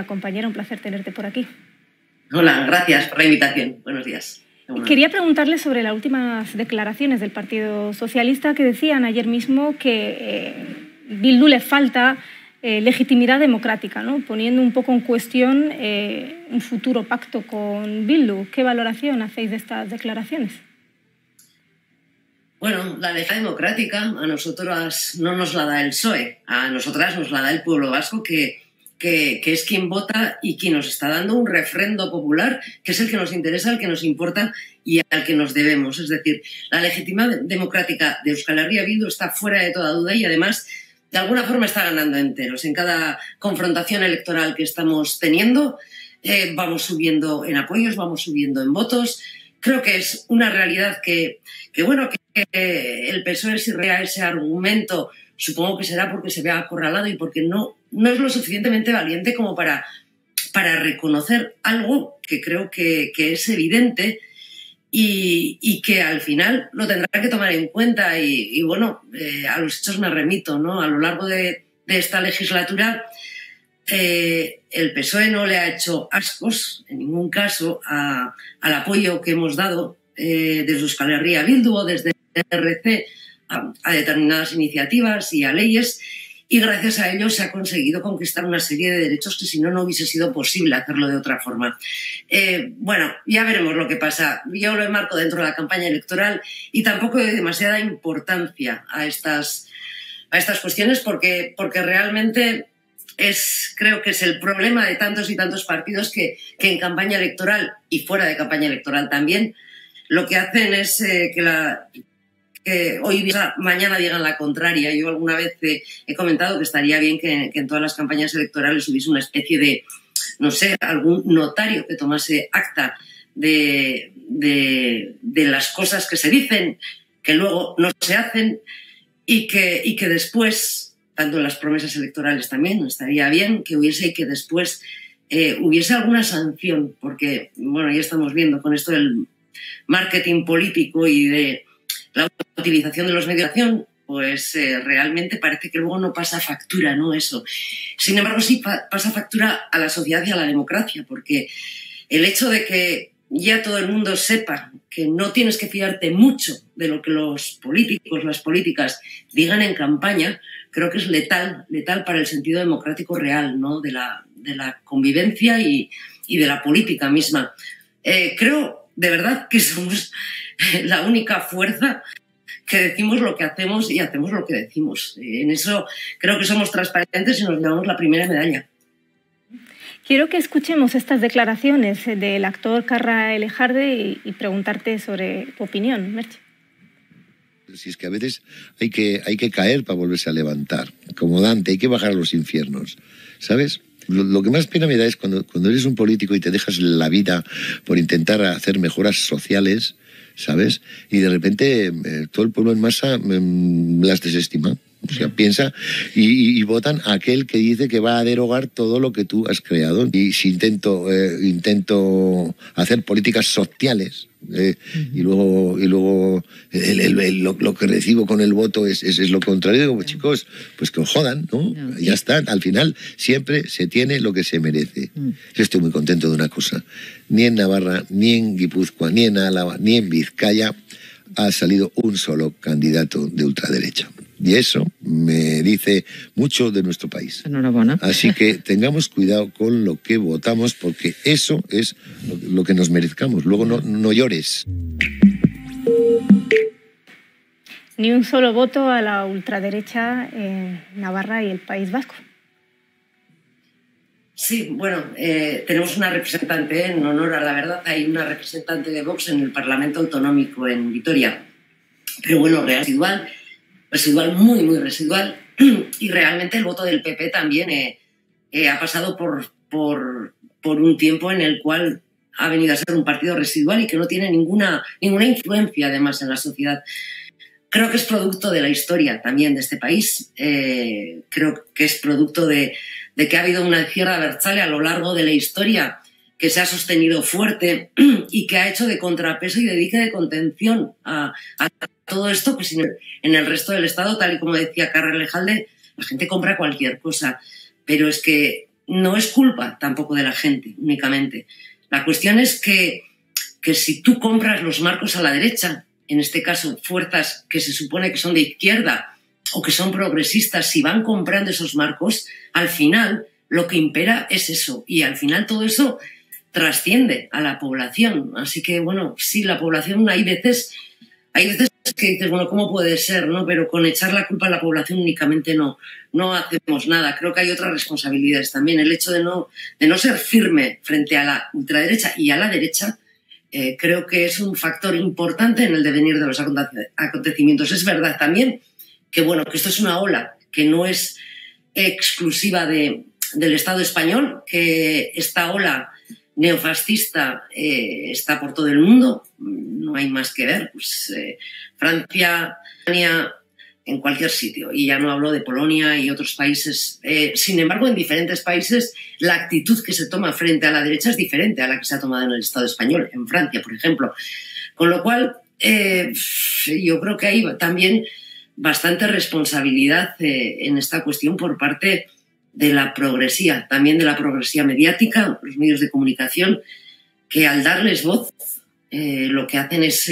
compañera, un placer tenerte por aquí. Hola, gracias por la invitación. Buenos días. Quería preguntarle sobre las últimas declaraciones del Partido Socialista que decían ayer mismo que Bildu le falta legitimidad democrática, ¿no? Poniendo un poco en cuestión un futuro pacto con Bildu. ¿Qué valoración hacéis de estas declaraciones? Bueno, la legitimidad democrática a nosotros no nos la da el PSOE, a nosotras nos la da el pueblo vasco que es quien vota y quien nos está dando un refrendo popular, que es el que nos interesa, el que nos importa y al que nos debemos. Es decir, la legitimidad democrática de Euskal Herria Bildu está fuera de toda duda y además de alguna forma está ganando enteros. En cada confrontación electoral que estamos teniendo vamos subiendo en apoyos, vamos subiendo en votos. Creo que es una realidad que el PSOE si rea ese argumento, supongo que será porque se ve acorralado y porque no es lo suficientemente valiente como para reconocer algo que creo que es evidente y que al final lo tendrá que tomar en cuenta. A los hechos me remito, ¿no? A lo largo de esta legislatura el PSOE no le ha hecho ascos en ningún caso al apoyo que hemos dado desde Euskal Herria Bildu o desde RC a determinadas iniciativas y a leyes, y gracias a ello se ha conseguido conquistar una serie de derechos que si no hubiese sido posible hacerlo de otra forma. Ya veremos lo que pasa. Yo lo enmarco dentro de la campaña electoral y tampoco doy demasiada importancia a estas cuestiones porque realmente creo que es el problema de tantos y tantos partidos que en campaña electoral y fuera de campaña electoral también lo que hacen es que hoy mañana digan la contraria. Yo alguna vez he comentado que estaría bien que en todas las campañas electorales hubiese una especie de, no sé, algún notario que tomase acta de las cosas que se dicen, que luego no se hacen y que después, tanto en las promesas electorales también, estaría bien que hubiese y que después hubiese alguna sanción, porque, bueno, ya estamos viendo con esto del marketing político y de la utilización de los medios de comunicación, pues realmente parece que luego no pasa factura, ¿no? Eso. Sin embargo, sí pasa factura a la sociedad y a la democracia, porque el hecho de que ya todo el mundo sepa que no tienes que fiarte mucho de lo que los políticos, las políticas digan en campaña, creo que es letal para el sentido democrático real, ¿no? de la convivencia y de la política misma. Creo de verdad que somos la única fuerza que decimos lo que hacemos y hacemos lo que decimos. En eso creo que somos transparentes y nos llevamos la primera medalla. Quiero que escuchemos estas declaraciones del actor Carra Elejarde y preguntarte sobre tu opinión, Merche. Si es que a veces hay que caer para volverse a levantar, como Dante, hay que bajar a los infiernos, ¿sabes? Lo que más pena me da es cuando eres un político y te dejas la vida por intentar hacer mejoras sociales, ¿sabes? Y de repente todo el pueblo en masa las desestima. O sea, piensa y votan a aquel que dice que va a derogar todo lo que tú has creado. Y si intento hacer políticas sociales y luego lo que recibo con el voto es lo contrario, digo, pues, chicos, pues que os jodan, ¿no? Ya está. Al final siempre se tiene lo que se merece. Yo estoy muy contento de una cosa. Ni en Navarra, ni en Guipúzcoa, ni en Álava, ni en Vizcaya ha salido un solo candidato de ultraderecha. Y eso me dice mucho de nuestro país. Enhorabuena. Así que tengamos cuidado con lo que votamos, porque eso es lo que nos merezcamos. Luego no llores. Ni un solo voto a la ultraderecha en Navarra y el País Vasco. Sí, bueno, tenemos una representante, en honor a la verdad, hay una representante de Vox en el Parlamento Autonómico en Vitoria. Pero bueno, residual, muy, muy residual. Y realmente el voto del PP también ha pasado por un tiempo en el cual ha venido a ser un partido residual y que no tiene ninguna influencia además en la sociedad. Creo que es producto de la historia también de este país. Creo que es producto de que ha habido una izquierda abertzale a lo largo de la historia que se ha sostenido fuerte y que ha hecho de contrapeso y de dique de contención a todo esto, pues en el resto del Estado, tal y como decía Carra Elejalde, la gente compra cualquier cosa. Pero es que no es culpa tampoco de la gente únicamente. La cuestión es que si tú compras los marcos a la derecha, en este caso fuerzas que se supone que son de izquierda o que son progresistas, si van comprando esos marcos, al final lo que impera es eso, y al final todo eso trasciende a la población. Así que, bueno, sí, la población hay veces que dices, bueno, ¿cómo puede ser? ¿No? Pero con echar la culpa a la población únicamente no hacemos nada. Creo que hay otras responsabilidades también. El hecho de no ser firme frente a la ultraderecha y a la derecha, creo que es un factor importante en el devenir de los acontecimientos. Es verdad también que, bueno, que esto es una ola que no es exclusiva del Estado español, que esta ola neofascista está por todo el mundo, no hay más que ver, pues, Francia, Alemania, en cualquier sitio, y ya no hablo de Polonia y otros países. Sin embargo, en diferentes países la actitud que se toma frente a la derecha es diferente a la que se ha tomado en el Estado español, en Francia, por ejemplo. Con lo cual, yo creo que hay también bastante responsabilidad en esta cuestión por parte de la progresía, también de la progresía mediática, los medios de comunicación, que al darles voz lo que hacen es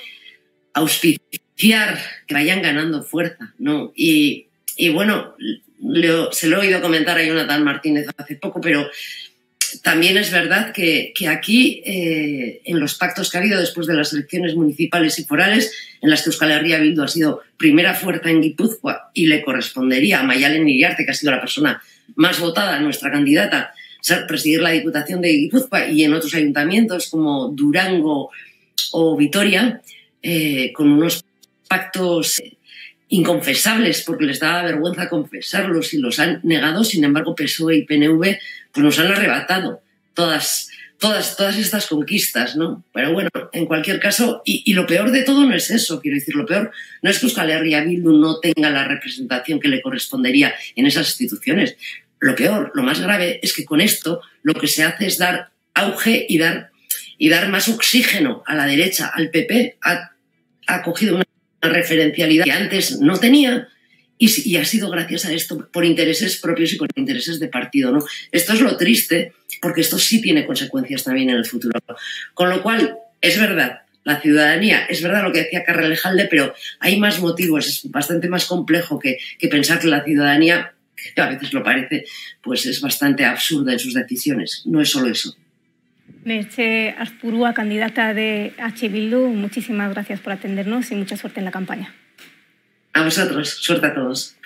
auspiciar que vayan ganando fuerza, ¿no? Y bueno, se lo he oído comentar a Jonathan Martínez hace poco, pero también es verdad que aquí, en los pactos que ha habido después de las elecciones municipales y forales, en las que Euskal Herria Bildu ha sido primera fuerza en Guipúzcoa y le correspondería a Maialen Iriarte, que ha sido la persona más votada, nuestra candidata, presidir la Diputación de Guipúzcoa, y en otros ayuntamientos como Durango o Vitoria, con unos pactos inconfesables porque les daba vergüenza confesarlos y los han negado. Sin embargo, PSOE y PNV pues nos han arrebatado todas estas conquistas, ¿no? Pero bueno, en cualquier caso, y lo peor de todo no es eso, quiero decir, lo peor no es que Euskal Herria Bildu no tenga la representación que le correspondería en esas instituciones. Lo peor, lo más grave, es que con esto lo que se hace es dar auge y dar más oxígeno a la derecha, al PP. Ha cogido una referencialidad que antes no tenía, y ha sido gracias a esto, por intereses propios y por intereses de partido, ¿no? Esto es lo triste, porque esto sí tiene consecuencias también en el futuro. Con lo cual, es verdad, la ciudadanía, es verdad lo que decía Carralejalde, pero hay más motivos, es bastante más complejo que pensar que la ciudadanía, que a veces lo parece, pues es bastante absurda en sus decisiones. No es solo eso. Merche Azpurua, candidata de H. Bildu, muchísimas gracias por atendernos y mucha suerte en la campaña. A vosotros, suerte a todos.